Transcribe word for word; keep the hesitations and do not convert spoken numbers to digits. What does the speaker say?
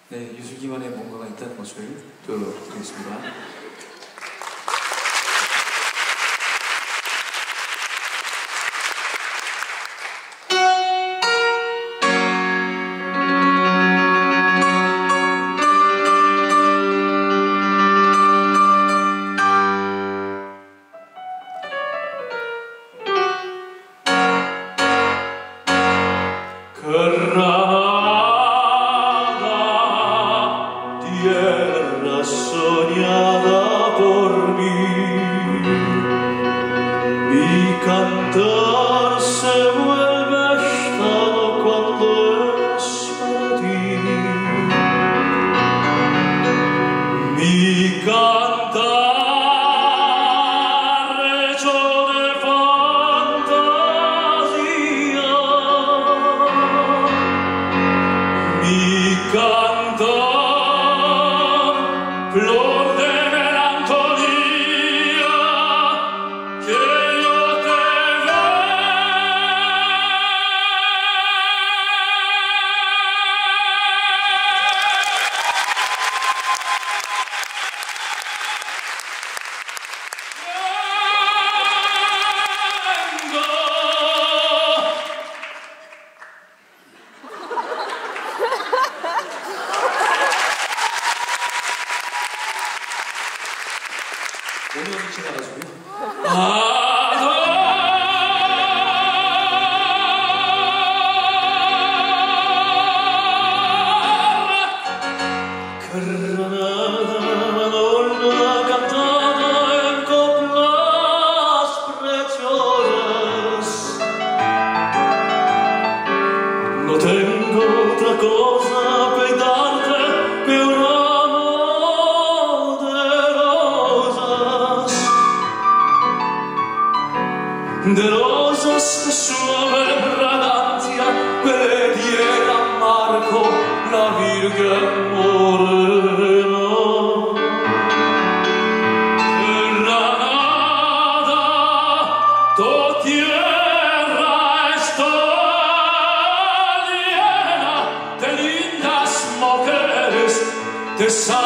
네, 유수기만의 뭔가가 있다는 것을 보여드리겠습니다. Tierra soñada por mí, mi cantar se vuelve estado cuando es para ti. Mi cantar hecho de fantasía, mi cantar flor de melancolía, que yo te dé. 오늘 미치 나가지고요. Granada, donna cantada en coplas preciosas. No tengo otra cosa que darte que un ramo de rosas, de rosas de suave fragancia que le diera Marco la Virgen morena. Granada, tu tierra está llena de lindas mujeres, de